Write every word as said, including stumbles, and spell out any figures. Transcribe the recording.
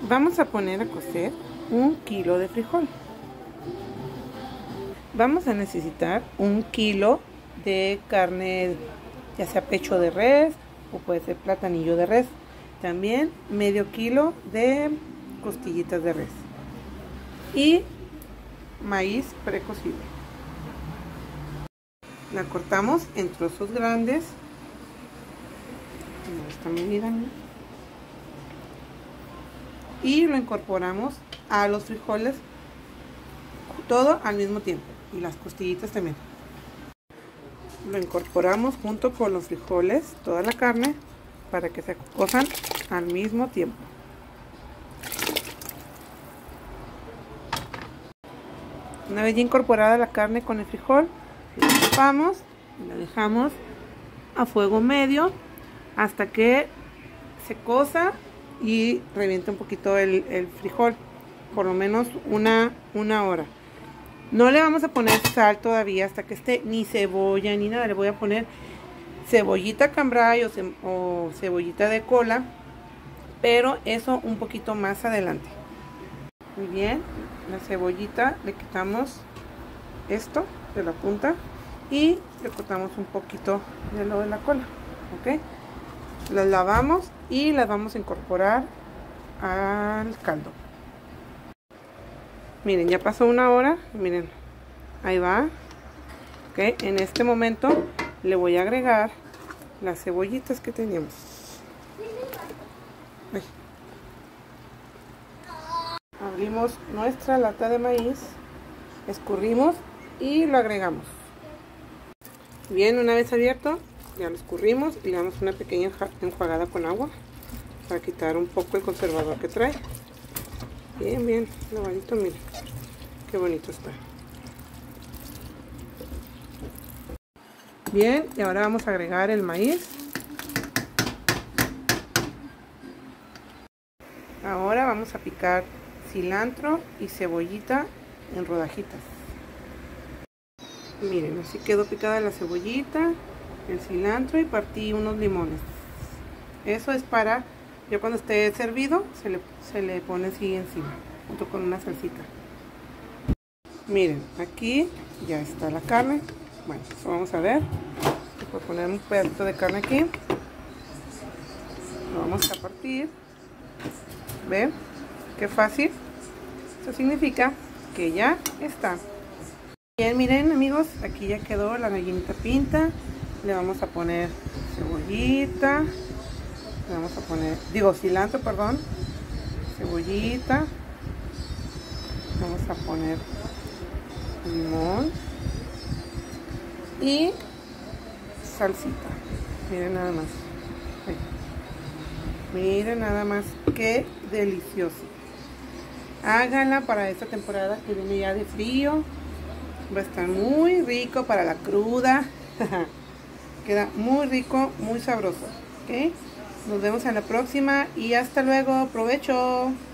Vamos a poner a cocer un kilo de frijol. Vamos a necesitar un kilo de carne, ya sea pecho de res o puede ser platanillo de res. También medio kilo de costillitas de res y maíz precocido. La cortamos en trozos grandes. Esta medida, ¿no? Y lo incorporamos a los frijoles todo al mismo tiempo, y las costillitas también. Lo incorporamos junto con los frijoles, toda la carne, para que se cosan al mismo tiempo. Una vez ya incorporada la carne con el frijol, la tapamos y la dejamos a fuego medio hasta que se cosa y reviente un poquito el, el frijol, por lo menos una, una hora. No le vamos a poner sal todavía hasta que esté, ni cebolla ni nada. Le voy a poner cebollita cambray o, ce o cebollita de cola, pero eso un poquito más adelante. Muy bien, la cebollita le quitamos esto de la punta y le cortamos un poquito de lo de la cola, ¿ok? Las lavamos y las vamos a incorporar al caldo. Miren, ya pasó una hora, miren, ahí va. Ok, en este momento le voy a agregar las cebollitas que teníamos. Ay. Abrimos nuestra lata de maíz, escurrimos y lo agregamos. Bien, una vez abierto, ya lo escurrimos y le damos una pequeña enjuagada con agua para quitar un poco el conservador que trae. Bien, bien, lavadito, miren, qué bonito está. Bien, y ahora vamos a agregar el maíz. Ahora vamos a picar cilantro y cebollita en rodajitas. Miren, así quedó picada la cebollita, el cilantro, y partí unos limones. Eso es para, ya cuando esté servido, se le, se le pone así encima, junto con una salsita. Miren, aquí ya está la carne. Bueno, eso vamos a ver. Voy a poner un pedacito de carne aquí. Lo vamos a partir. ¿Ven? Qué fácil. Eso significa que ya está. Bien, miren amigos, aquí ya quedó la gallinita pinta. Le vamos a poner cebollita. Le vamos a poner, digo cilantro, perdón. Cebollita. Vamos a poner limón. Y salsita. Miren nada más. Ay. Miren nada más. Qué delicioso. Háganla para esta temporada que viene ya de frío. Va a estar muy rico para la cruda. Queda muy rico, muy sabroso. ¿Ok? Nos vemos en la próxima y hasta luego. Provecho.